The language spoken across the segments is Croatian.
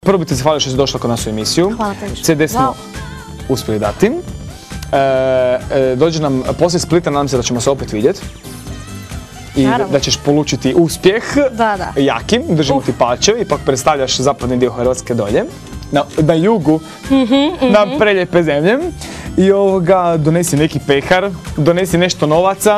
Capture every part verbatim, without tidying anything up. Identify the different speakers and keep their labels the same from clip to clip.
Speaker 1: Prvo bih te zahvalio što si došla kod nas u emisiju.
Speaker 2: Hvala tebi.
Speaker 1: C D smo uspjeli dati. E, e, dođe nam poslije Splita, nadam se da ćemo se opet vidjeti. I
Speaker 2: Naravno.
Speaker 1: da ćeš polučiti uspjeh.
Speaker 2: Da, da.
Speaker 1: Jakim, držimo
Speaker 2: Uh.
Speaker 1: ti palčeve, ipak predstavljaš zapadni dio Hrvatske dolje. Na, na jugu,
Speaker 2: Mm-hmm,
Speaker 1: na preljepe zemlje. I ovoga, donesi neki pehar, donesi nešto novaca.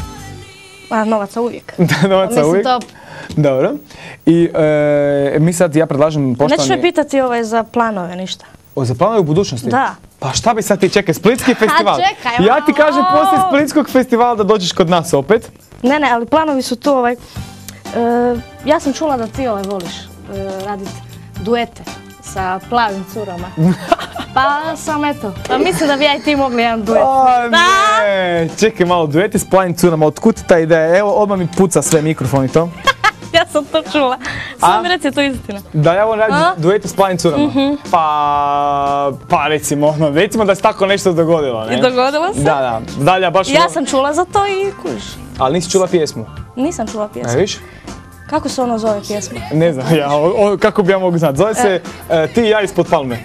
Speaker 2: A, novaca uvijek.
Speaker 1: Da, novaca
Speaker 2: Mislim,
Speaker 1: uvijek.
Speaker 2: to...
Speaker 1: Dobro. I e, mi sad, ja predlažem poštovani...
Speaker 2: Nećeš me pitati ovaj za planove, ništa.
Speaker 1: O, za planove u budućnosti?
Speaker 2: Da.
Speaker 1: Pa šta bi sad ti čekaj, Splitski festival?
Speaker 2: čekaj,
Speaker 1: Ja ti kažem
Speaker 2: malo.
Speaker 1: poslije Splitskog festivala da dođeš kod nas opet.
Speaker 2: Ne, ne, ali planovi su tu ovaj... e, ja sam čula da ti ovaj voliš e, raditi duete sa plavim curama. Pa sam eto, pa mislim da bi ja i ti mogli jedan duet.
Speaker 1: O ne, čekaj malo, dueti s plavim curama, otkud ti ta ideja? Evo, odmah mi puca sve mikrofon i to.
Speaker 2: Ja sam to čula. Samo mi reci, je to istina.
Speaker 1: Da ja volim raditi
Speaker 2: A?
Speaker 1: duete s plavim curama. Pa, pa recimo, ono, recimo da se tako nešto dogodilo, ne?
Speaker 2: I dogodilo se?
Speaker 1: Da, da. Dalja baš...
Speaker 2: Ja sam čula za to i kužiš.
Speaker 1: Ali nisi čula pjesmu?
Speaker 2: Nisam čula
Speaker 1: Ne,
Speaker 2: pjesmu.
Speaker 1: viš?
Speaker 2: Kako se ono zove pjesma?
Speaker 1: Ne znam, ja, o, o, kako bi ja mogu znati. Zove se e, Ti i ja ispod palme.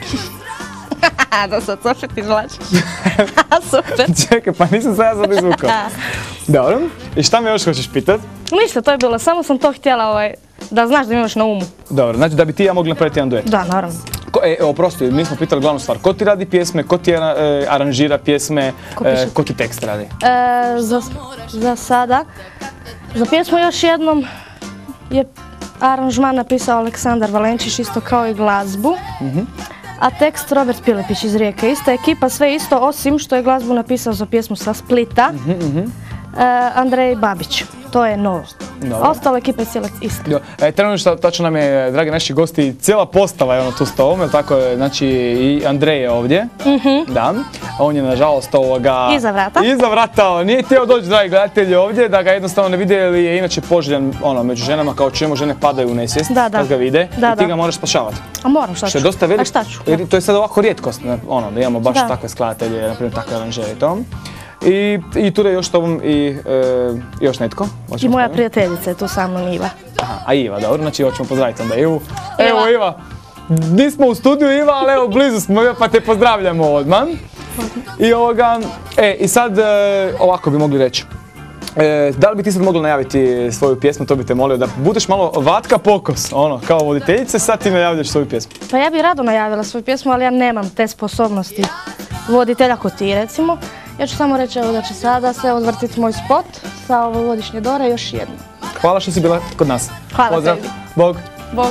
Speaker 2: Da sad opet izvlačiš. Super.
Speaker 1: Čekaj, pa nisam sad ja sad izvukao. Dobro. I šta me još hoćeš pitat?
Speaker 2: Ništa, to je bilo, samo sam to htjela ovaj, da znaš da mi imaš na umu.
Speaker 1: Dobro, znači da bi ti i ja mogli napraviti jedan duet.
Speaker 2: Da, naravno.
Speaker 1: Ko, e, oprosti, mi smo pitali glavnu stvar. Ko ti radi pjesme, ko ti e, aranžira pjesme,
Speaker 2: Ko
Speaker 1: e,
Speaker 2: piše?
Speaker 1: ko ti tekst radi?
Speaker 2: E, za, za sada, za pjesmu još jednom je aranžman napisao Aleksandar Valenčić, isto kao i glazbu. A tekst Robert Pilepić iz Rijeke. Ista ekipa, sve isto, osim što je glazbu napisao za pjesmu sa Splita. E, Andrej Babić. To je novo.
Speaker 1: Dobro.
Speaker 2: Ostala ekipa je cijela ista.
Speaker 1: Jo, E, trenutno tačno nam je, dragi naši gosti, cijela postava je ono tu s tobom, jel tako je, znači i Andrej je ovdje, da, a on je nažalost ovoga...
Speaker 2: Iza vrata.
Speaker 1: Iza vrata, nije htio doći, dragi gledatelji, ovdje, da ga jednostavno ne vide, jer je inače poželjan, ono, među ženama, kao čemu žene padaju u nesvijest,
Speaker 2: Da, da.
Speaker 1: kad ga vide,
Speaker 2: Da,
Speaker 1: i ti
Speaker 2: da.
Speaker 1: ga moraš spašavati.
Speaker 2: A moram, šta ću?
Speaker 1: Što je dosta veliko,
Speaker 2: A šta ću?
Speaker 1: jer to je sad ovako rijetkost, ne, ono, da imamo baš
Speaker 2: Da.
Speaker 1: takve skladatelje, na primjer takve aranžere i to. I, i tu je još tobom i e, još netko.
Speaker 2: I
Speaker 1: Hoćemo
Speaker 2: moja
Speaker 1: spomenuti?
Speaker 2: prijateljica je tu sa mnom, Iva.
Speaker 1: Aha, a Iva, dobro, znači hoćemo pozdraviti onda Ivu.
Speaker 2: Iva.
Speaker 1: Evo Iva, nismo u studiju Iva, ali evo blizu smo, pa te pozdravljamo odmah. I ovoga, e, i sad e, ovako bi mogli reći. E, da li bi ti sad mogla najaviti svoju pjesmu, to bi te molio, da budeš malo Vatka Pokos, ono, kao voditeljice, sad ti najavljaš svoju pjesmu.
Speaker 2: Pa ja bih rado najavila svoju pjesmu, ali ja nemam te sposobnosti voditelja ko ti, recimo. Ja ću samo reći evo da će sada se odvrtiti moj spot sa ovogodišnje Dore još jednom.
Speaker 1: Hvala što si bila kod nas.
Speaker 2: Hvala
Speaker 1: Pozdrav.
Speaker 2: tebi.
Speaker 1: Bog.
Speaker 2: Bog.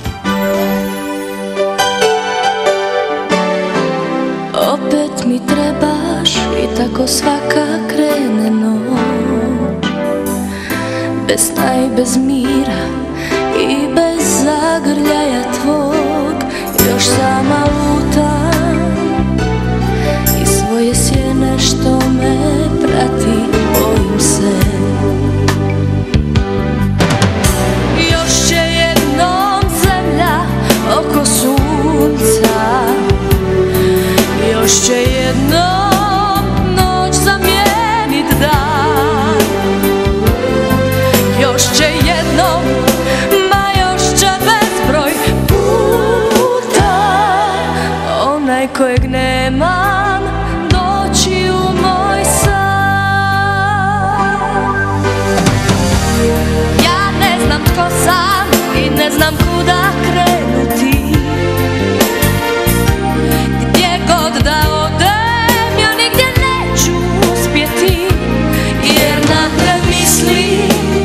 Speaker 3: Opet mi trebaš i tako svaka krene noć, bez sna i bez mira i bez zagrljaja tvog. Još sama lutam i svoje sjene što me prati, bojim se. Još će jednom zemlja oko sunca, još će jednom noć zamijenit dan. Još će jednom, ma još će bezbroj puta onaj kojeg nemam doći u moj san. Ja ne znam tko sam i ne znam kuda krenuti, gdje god da odem ja nigdje neću uspjeti, jer na te misli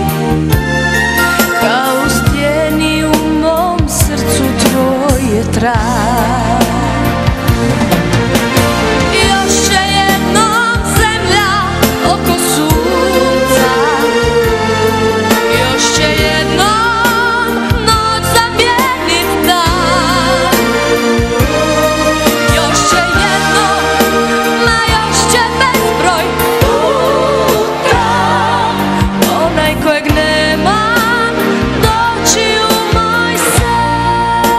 Speaker 3: kao u stijeni u mom srcu tvoje traj. Još će jednom zemlja oko sunca, još će jednom noć zamijenit dan. Još će jednom, ma još će bezbroj puta onaj kojeg nemam doći u moj san.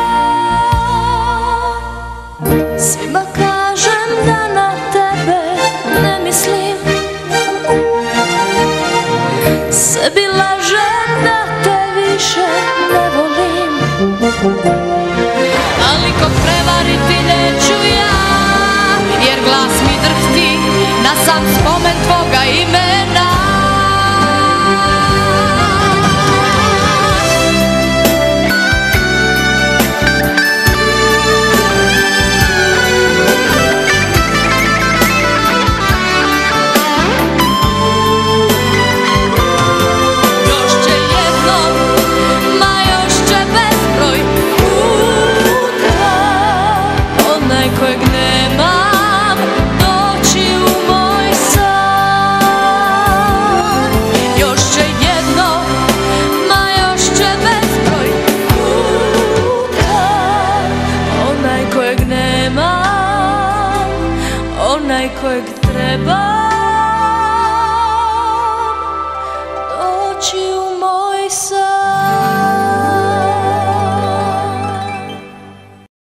Speaker 3: Svima kažem da na tebe ne mislim, sebi lažem da te više ne volim. sam spomen tvoga imena. Onaj kojeg treba